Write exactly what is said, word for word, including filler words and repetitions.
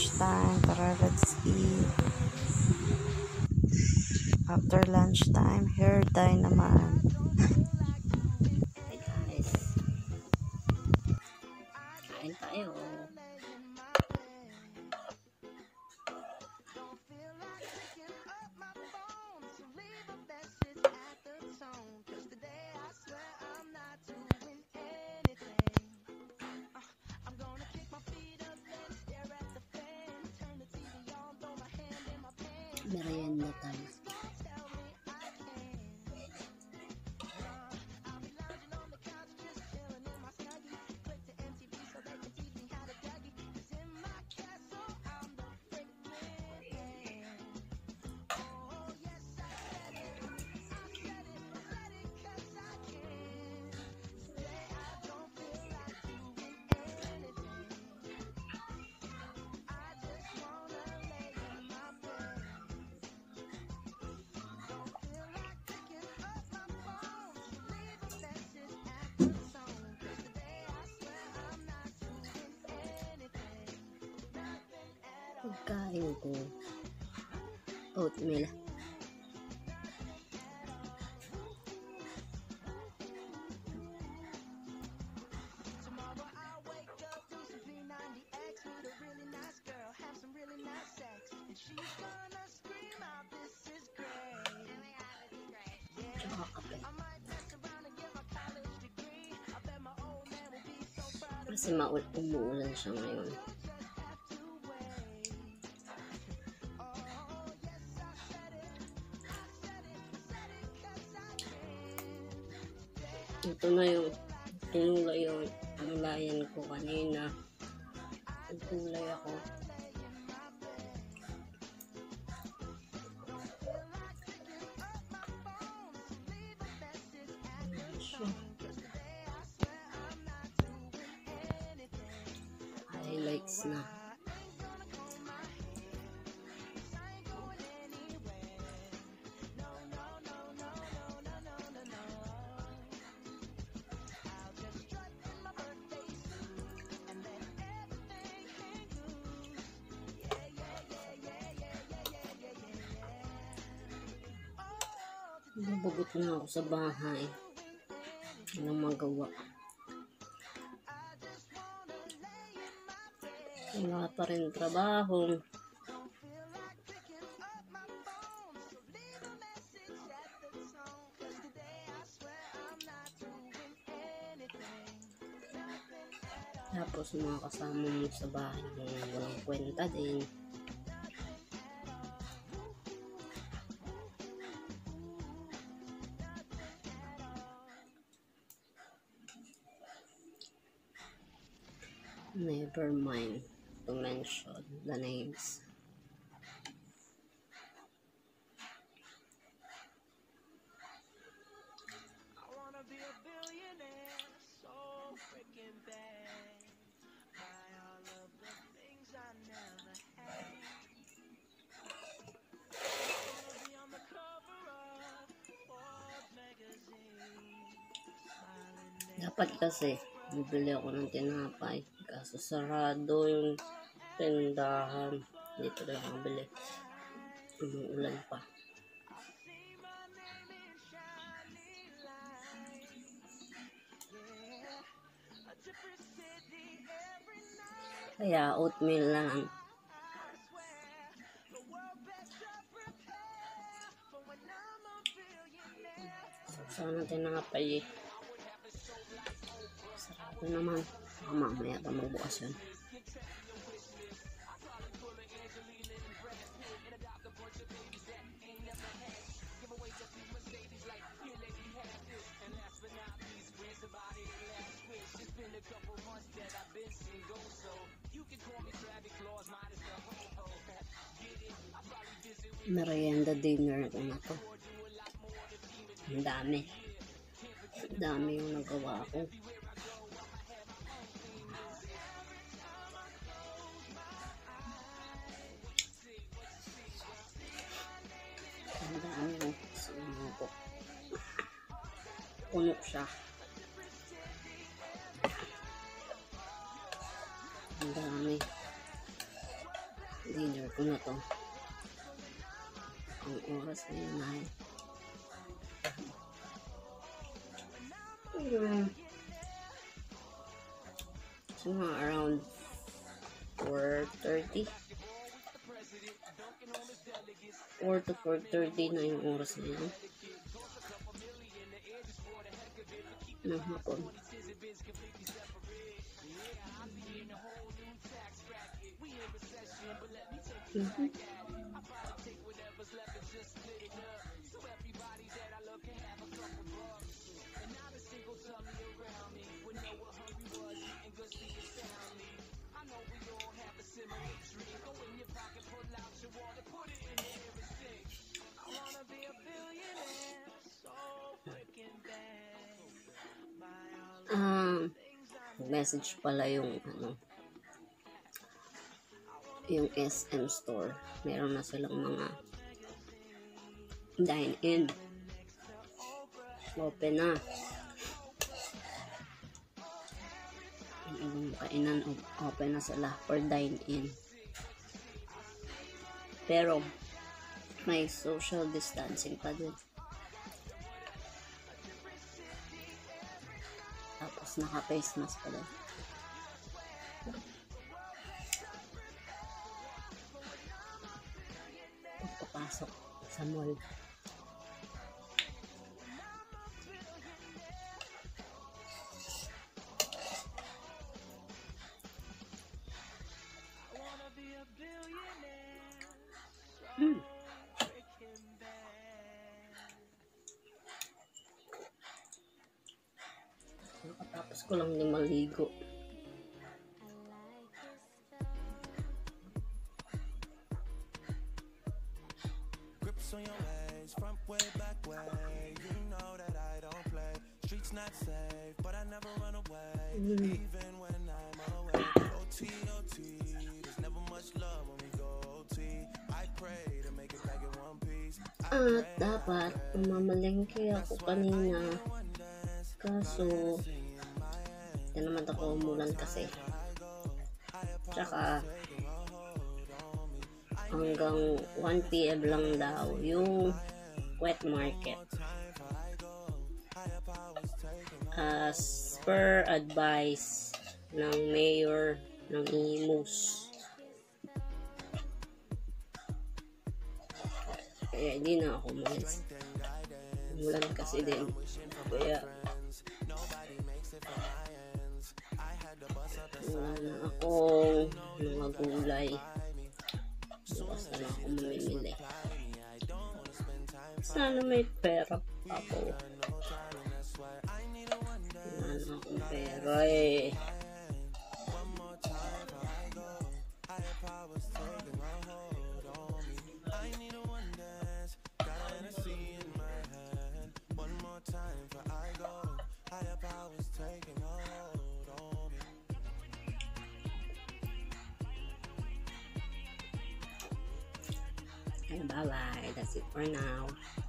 lunchtime. Tara, let's eat. After lunchtime, hair dye naman. Hey guys, kain tayo. Merienda tayo. Pagkain ko oatmeal. Tsaka kape. Kasi maul umuulan siya ngayon. Ito na yung tinulay yung nulayan ko kanina. Nagkulay ako. Highlights na. Nabagot na ako sa bahay. Anong magawa? Wala pa rin trabaho. Tapos mga kasama mo sa bahay walang kwenta din. Never mind to mention the names. Dapat kasi bibili ako ng tinapay kaso sarado yung tindahan. Dito lang nakabili. Umuulan pa. Kaya oatmeal lang. Sana tinapay eh. Sarado naman. Mamaya pa magbukas yun. Merienda dinner ko na to. Ang dami. Ang dami yung nagawa ko. Ang dami yung sino ko. Puno siya. Ang dami. ko na to. Ang oras na yun ay hmm. So, mga around four thirty. four to four thirty na yung oras na yun. Ng hapon. Mm-hmm. Um, message pala yung ano, yung S M store. Meron na silang mga dine-in. Open na. Yung kainan open na sila for dine-in. Pero may social distancing pa din. Tapos naka-face mask pa din. Pagpapasok sa mall. Hmm. Nakatapos ko lang din maligo. Grips on your ways, front way, back way. You know that I don't play. Streets not safe, but I never run away. Even when I'm away. O T, O T, there's never much love when we go O T. I pray to make it back in one piece. At dapat mamalengke ako kanina. Kaso hindi naman ako umulan kasi. Tsaka hanggang one P M lang daw yung wet market. As per advice ng mayor ng Imus. Kaya hindi na ako umalis. Umulan kasi din. Kaya wala na akong mga gulay. Bukas na lang ako mamimili. Sana may pera ako. Wala na akong pera eh. Bye bye. That's it for now.